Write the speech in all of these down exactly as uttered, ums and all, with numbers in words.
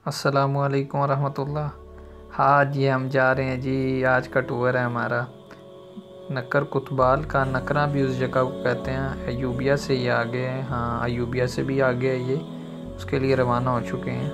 अस्सलामुअलैकुम वरहमतुल्लाह। हाँ जी, हम जा रहे हैं जी। आज का टूर है हमारा नक्कर कुतबाल का। नकरा भी उस जगह को कहते हैं। अयूबिया से ये आगे है। हाँ, अयूबिया से भी आगे है ये। उसके लिए रवाना हो चुके हैं।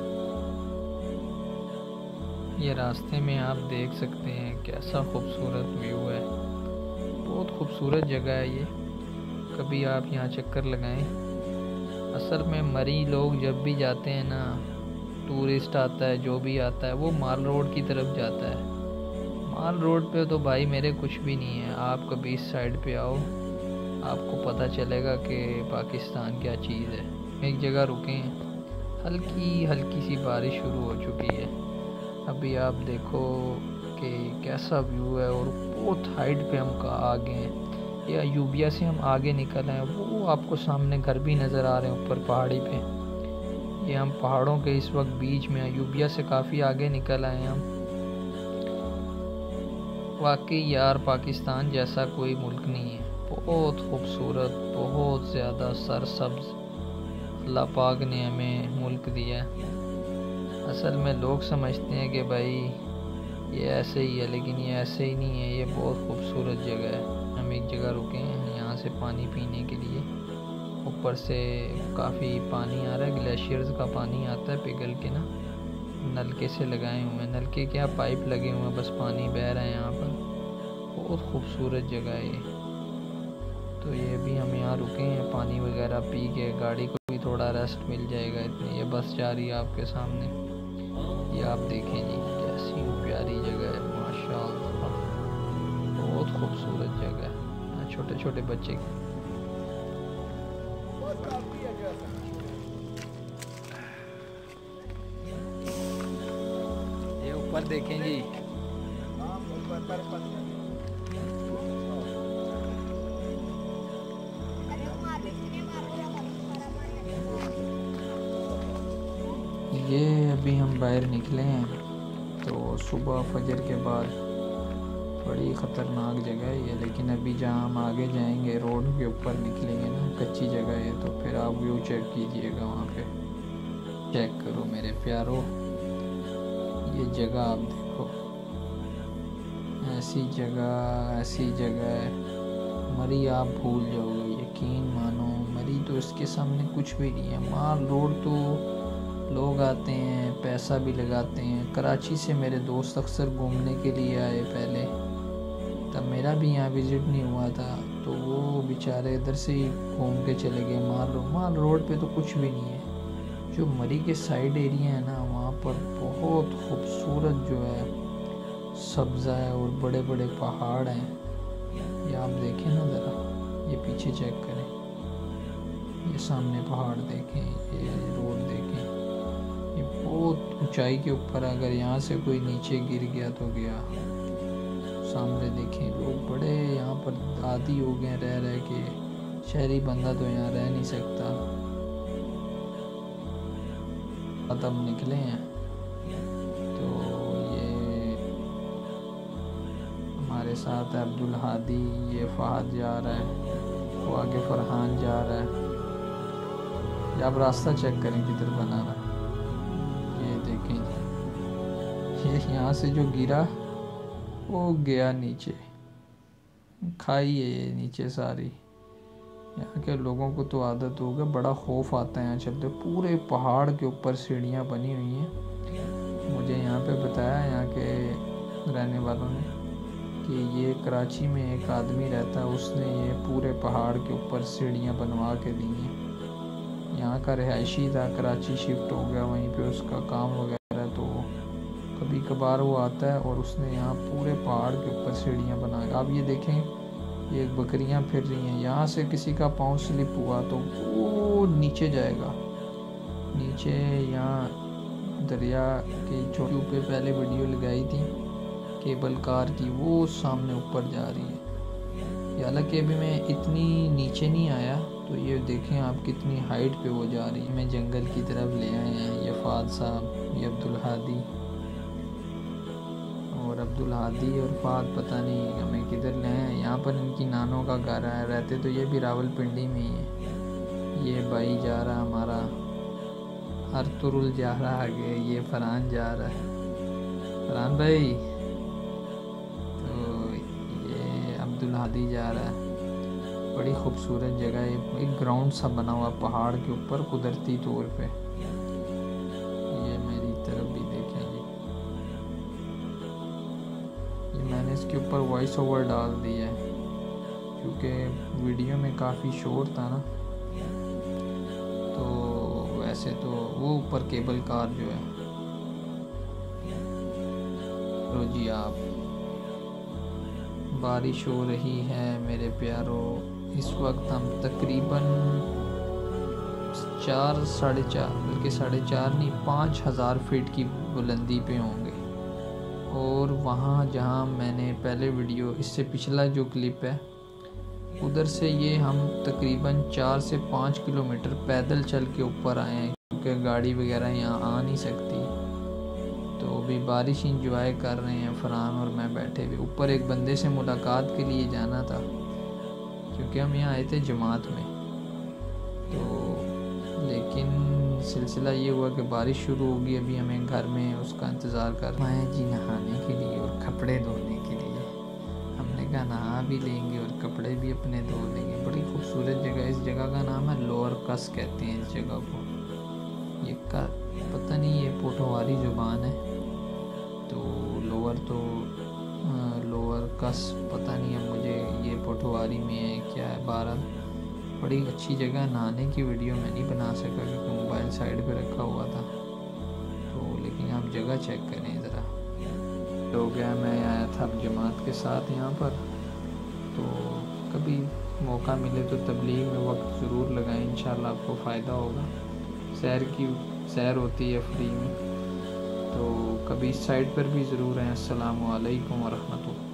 ये रास्ते में आप देख सकते हैं कैसा खूबसूरत व्यू है। बहुत खूबसूरत जगह है ये। कभी आप यहाँ चक्कर लगाएं। असल में मरी लोग जब भी जाते हैं ना, टूरिस्ट आता है जो भी आता है वो माल रोड की तरफ जाता है। माल रोड पे तो भाई मेरे कुछ भी नहीं है। आप कभी इस साइड पे आओ, आपको पता चलेगा कि पाकिस्तान क्या चीज़ है। एक जगह रुके हैं, हल्की हल्की सी बारिश शुरू हो चुकी है। अभी आप देखो कि कैसा व्यू है और बहुत हाइट पे हम का आगे हैं। या यूबिया से हम आगे निकल आए, वो आपको सामने घर भी नज़र आ रहे हैं ऊपर पहाड़ी पे। ये हम पहाड़ों के इस वक्त बीच में हैं। यूबिया से काफ़ी आगे निकल आए हैं हम। वाकई यार, पाकिस्तान जैसा कोई मुल्क नहीं है। बहुत खूबसूरत, बहुत ज़्यादा सरसब्ज अल्लाह पाक ने हमें मुल्क दिया है। असल में लोग समझते हैं कि भाई ये ऐसे ही है, लेकिन ये ऐसे ही नहीं है। ये बहुत खूबसूरत जगह है। हम एक जगह रुके हैं यहाँ से पानी पीने के लिए। ऊपर से काफ़ी पानी आ रहा है, ग्लेशियर्स का पानी आता है पिघल के ना। नलके से लगाए हुए हैं, नलके क्या पाइप लगे हुए हैं, बस पानी बह रहा है यहाँ पर। बहुत खूबसूरत जगह है ये। तो ये भी हम यहाँ रुके हैं, पानी वगैरह पी के गाड़ी को भी थोड़ा रेस्ट मिल जाएगा। इतनी ये बस जा रही है आपके सामने। ये आप देखें जी, कैसी प्यारी जगह है, माशाअल्लाह। बहुत खूबसूरत जगह है। छोटे छोटे बच्चे ये ऊपर देखें जी। ये अभी हम बाहर निकले हैं तो सुबह फजर के बाद बड़ी ख़तरनाक जगह है ये। लेकिन अभी जहाँ हम आगे जाएंगे रोड के ऊपर निकलेंगे ना, कच्ची जगह है, तो फिर आप व्यू चेक कीजिएगा। वहाँ पे चेक करो मेरे प्यारो, ये जगह आप देखो। ऐसी जगह ऐसी जगह है, मरी आप भूल जाओगे, यकीन मानो। मरी तो इसके सामने कुछ भी नहीं है। माल रोड तो लोग आते हैं, पैसा भी लगाते हैं। कराची से मेरे दोस्त अक्सर घूमने के लिए आए पहले, तब मेरा भी यहाँ विज़िट नहीं हुआ था, तो वो बेचारे इधर से ही घूम के चले गए। माल रोड माल रोड पे तो कुछ भी नहीं है। जो मरी के साइड एरिया है ना, वहाँ पर बहुत खूबसूरत जो है सब्ज़ा है और बड़े बड़े पहाड़ हैं। ये आप देखें ना ज़रा, ये पीछे चेक करें, ये सामने पहाड़ देखें, ये रोड देखें। ये बहुत ऊंचाई के ऊपर, अगर यहाँ से कोई नीचे गिर गया तो गया। सामने देखें, लोग बड़े यहाँ पर आदी हो गए रह रह के। शहरी बंदा तो यहाँ रह नहीं सकता। अब हम निकले हैं तो ये हमारे साथ है अब्दुल हादी, ये फहद जा रहा है, वो आगे फरहान जा रहा है। आप रास्ता चेक करें किधर बना रहा है। ये देखें, ये यहाँ से जो गिरा वो गया नीचे, खाई है ये नीचे सारी। यहाँ के लोगों को तो आदत हो गया, बड़ा खौफ आता है यहाँ चलते। पूरे पहाड़ के ऊपर सीढ़ियाँ बनी हुई हैं। मुझे यहाँ पे बताया यहाँ के रहने वालों ने कि ये कराची में एक आदमी रहता है, उसने ये पूरे पहाड़ के ऊपर सीढ़ियाँ बनवा के दी हैं। यहाँ का रिहायशी था, कराची शिफ्ट हो गया, वहीं पे उसका काम वगैरह, तो कभी कभार वो आता है और उसने यहाँ पूरे पहाड़ के ऊपर सीढ़ियाँ बना। आप ये देखें, ये बकरियाँ फिर रही हैं। यहाँ से किसी का पाँव स्लिप हुआ तो वो नीचे जाएगा। नीचे यहाँ दरिया के छोटे पे पहले वीडियो लगाई थी केबल कार की, वो सामने ऊपर जा रही है। हालांकि अभी मैं इतनी नीचे नहीं आया, तो ये देखें आप कितनी हाइट पे वो जा रही है। मैं जंगल की तरफ ले आए हैं। ये फाद साहब, ये अब्दुल हादी और अब्दुल हादी और फाद पता नहीं हमें किधर ले आए। यहाँ पर इनकी नानों का घर है, रहते तो ये भी रावलपिंडी में ही है। ये भाई जा रहा हमारा अर्तुरुल जा रहा है आगे, ये फरहान जा रहा है। फरहान भाई, तो ये अब्दुल हादी जा रहा है। बड़ी खूबसूरत जगह है, एक ग्राउंड सा बना हुआ पहाड़ के ऊपर कुदरती तौर पे। ये मेरी तरफ भी देखें जी, ये मैंने इसके ऊपर वॉइस ओवर डाल दिया है क्योंकि वीडियो में काफ़ी शोर था ना। तो वैसे तो वो ऊपर केबल कार जो है, तो जी आप, बारिश हो रही है मेरे प्यारों। इस वक्त हम तकरीबन चार साढ़े चार बल्कि साढ़े चार नहीं पाँच हज़ार फीट की बुलंदी पे होंगे। और वहाँ जहाँ मैंने पहले वीडियो, इससे पिछला जो क्लिप है, उधर से ये हम तकरीबन चार से पाँच किलोमीटर पैदल चल के ऊपर आए हैं क्योंकि गाड़ी वगैरह यहाँ आ नहीं सकती। तो अभी बारिश इंजॉय कर रहे हैं फरहान और मैं बैठे हुए। ऊपर एक बंदे से मुलाकात के लिए जाना था क्योंकि हम यहाँ आए थे जमात में। तो लेकिन सिलसिला ये हुआ कि बारिश शुरू होगी, अभी हमें घर में उसका इंतज़ार कर रहे हैं जी, नहाने के लिए और कपड़े धोने के लिए। हमने कहा नहा भी लेंगे और कपड़े भी अपने धो लेंगे। बड़ी खूबसूरत जगह, इस जगह का नाम है लोअर कस कहते हैं इस जगह को। ये का पता नहीं, ये पोठोहारी ज़ुबान है, तो लोअर तो लोअर कस पता नहीं है मुझे, ये पोठोहारी में है क्या है। बहरहाल बड़ी अच्छी जगह, नहाने की वीडियो मैं नहीं बना सका क्योंकि मोबाइल साइड पे रखा हुआ था। तो लेकिन आप जगह चेक करें ज़रा। हो गया, मैं आया था जमात के साथ यहाँ पर, तो कभी मौका मिले तो तबलीग में वक्त ज़रूर लगाएं, इंशाल्लाह आपको फ़ायदा होगा। सैर की सैर होती है फ्री में, तो कभी इस साइड पर भी ज़रूर हैं। अस्सलामु अलैकुम व रहमतुल्लाह।